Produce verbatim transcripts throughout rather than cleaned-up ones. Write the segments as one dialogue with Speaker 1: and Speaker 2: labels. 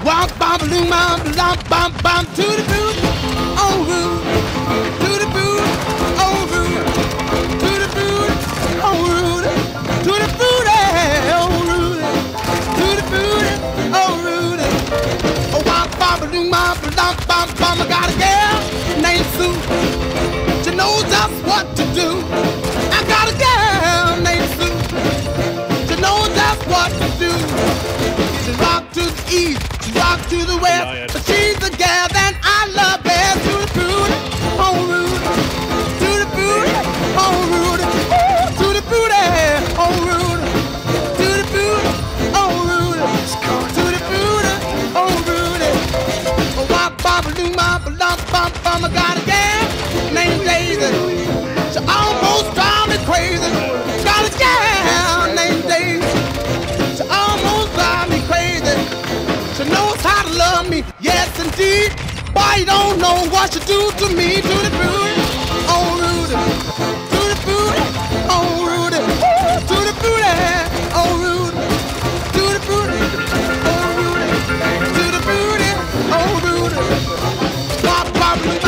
Speaker 1: Walk, bam, balloon, bam, bam, bam, bam, tutti frutti, on route. Tutti frutti, on route. Tutti frutti, on route. Tutti frutti, on route. Tutti frutti, on route. Oh, walk, bam, balloon, bam, bam, bam, bam. I got a girl named Sue. She knows just what to do. I got a girl named Sue. She knows just what to do. She rock to the east, she rock to the west, but she's the gal that I love best. Tutti frutti, on route. Tutti frutti, on route. Tutti frutti, on route. Tutti frutti, on route. Tutti frutti, on route. Oh, wop, bop, doo, bop, bop, bop, bop. I got a gal named Daisy. She almost drives me crazy. Got a gal named Daisy. She almost drives me crazy. She knows how to love me, yes indeed. Boy, you don't know what she do to me. Tutti frutti, on route. Tutti frutti, on route. Tutti frutti, on route. Tutti frutti, on route. Tutti frutti, on route. Wop, wop, wop.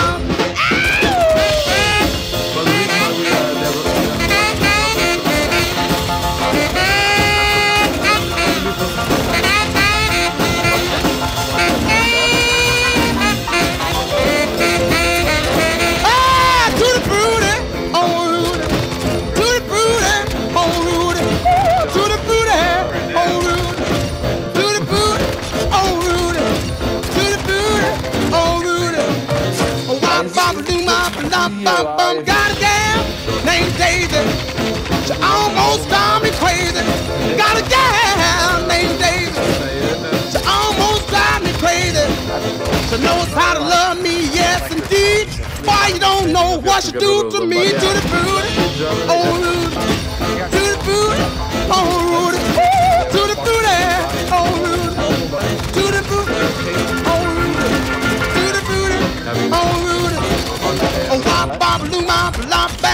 Speaker 1: Bum, bum, got a gal named Daisy. She almost drives me crazy. Got a gal named Daisy. She almost drives me crazy. She knows how to love me, yes indeed. Boy, you don't know what she do to me. Tutti frutti, on route. Tutti frutti, on route. Tutti frutti, on route. Tutti frutti, on route. Tutti frutti, on route. Oh, wop, bop, loom, bop, lop,